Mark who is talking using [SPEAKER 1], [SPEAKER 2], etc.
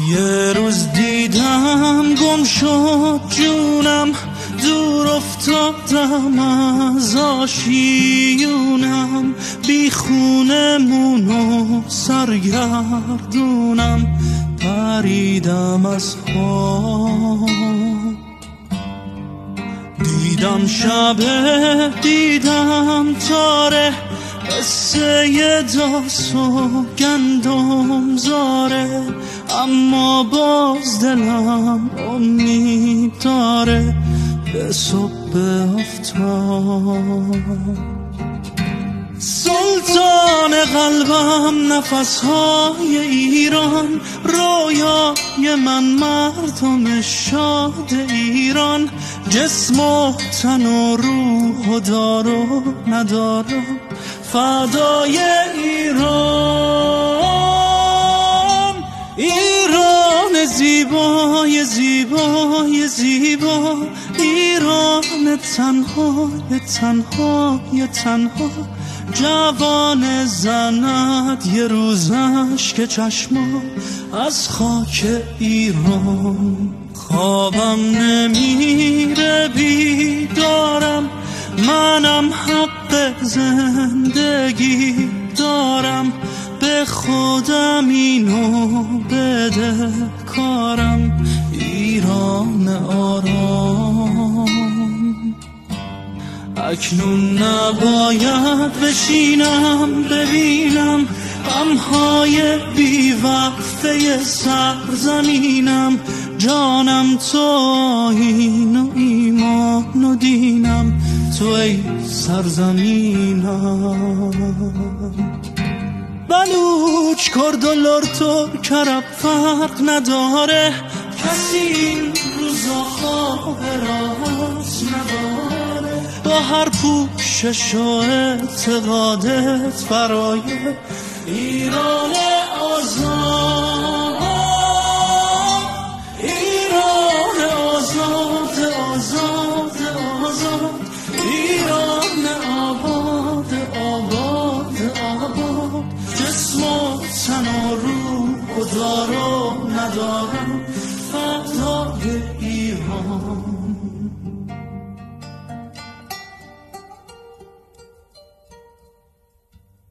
[SPEAKER 1] یه روز دیدم گم شد جونم، دور افتادم از آشیونم، بی خونمونو سرگردونم، پریدم از خواب. دیدم شبه، دیدم تاره، قصه داس و گندم زاره، اما باز دلم امید داره به صبح آفتاب. سلطان قلبم نفسهای ایران، رویای من مردم شاد ایران، جسم و تن و روح و دار و ندارم فدای ایران. ایران زیبای زیبای زیبا، ایران تنهای تنهای تنها، جوان زند یه روزش که چشما از خاک ایران. خوابم نمیره بیدارم، منم حق زندگی دارم، به خودم اینو بده کارم. ایران آرام اکنون نباید بشینم ببینم غمهای بیوقفه سرزمینم، جانم تو آیین و ایمان و دینم، تو ای سرزمینم. بلوچ کرد و لر ترک عرب فرق نداره، کسی این روزا خواب راست نداره، با هر پوشش و اعتقادت برای ایران آزاد، ایران آزاد آزاد آزاد، ایران آباد آباد آباد، جسم و تن و روح و دار و ندارم فدای